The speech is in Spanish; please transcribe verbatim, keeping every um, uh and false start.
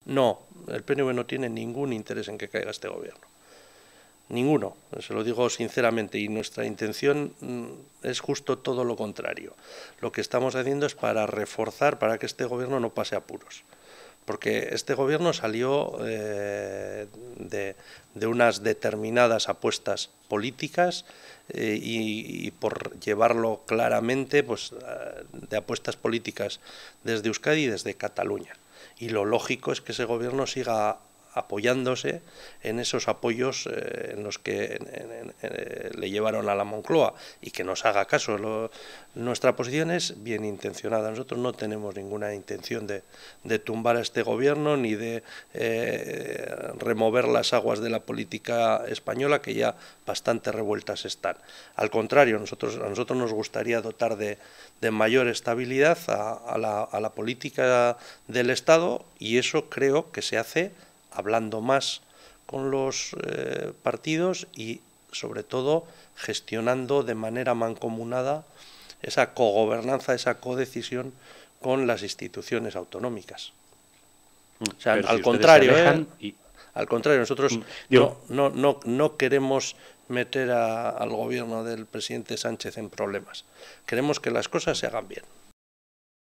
No, el P N V no tiene ningún interés en que caiga este gobierno. Ninguno, se lo digo sinceramente, y nuestra intención es justo todo lo contrario. Lo que estamos haciendo es para reforzar, para que este gobierno no pase apuros. Porque este gobierno salió eh, de, de unas determinadas apuestas políticas eh, y, y por llevarlo claramente, pues de apuestas políticas desde Euskadi y desde Cataluña. Y lo lógico es que ese gobierno siga apoyándose en esos apoyos eh, en los que en, en, en, eh, le llevaron a la Moncloa y que nos haga caso. Lo, nuestra posición es bien intencionada. Nosotros no tenemos ninguna intención de, de tumbar a este gobierno ni de eh, remover las aguas de la política española, que ya bastante revueltas están. Al contrario, nosotros, a nosotros nos gustaría dotar de, de mayor estabilidad a, a, la, a la política del Estado, y eso creo que se hace hablando más con los eh, partidos y, sobre todo, gestionando de manera mancomunada esa cogobernanza, esa codecisión con las instituciones autonómicas. O sea, al, si contrario, eh, y... al contrario, nosotros no, no, no, no queremos meter a, al gobierno del presidente Sánchez en problemas. Queremos que las cosas se hagan bien.